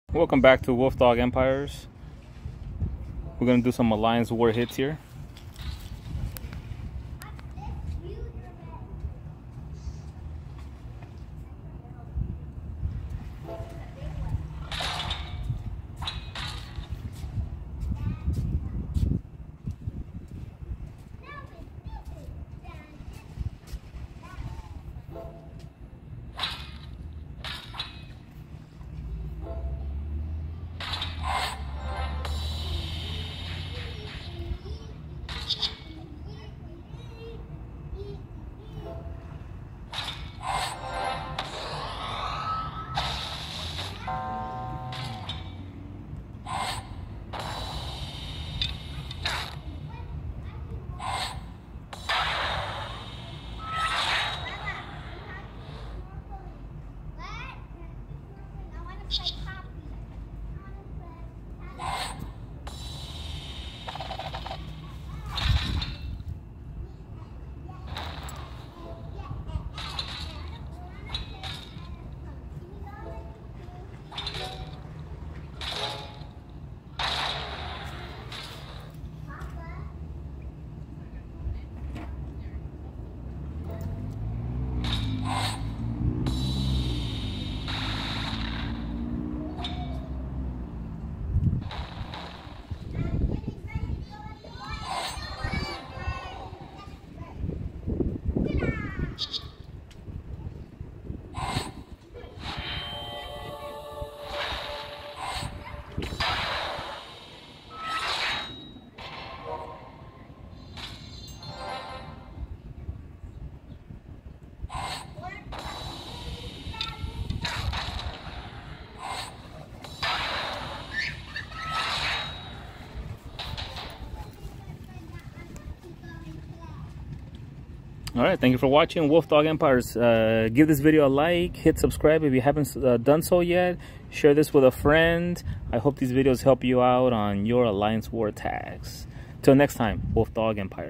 Welcome back to Wolf Dog Empires. We're gonna do some Alliance War hits here. All right, thank you for watching Wolf Dog Empires. Give this video a like, hit subscribe if you haven't done so yet. Share this with a friend. I hope these videos help you out on your Alliance War tags. Till next time, Wolf Dog Empire.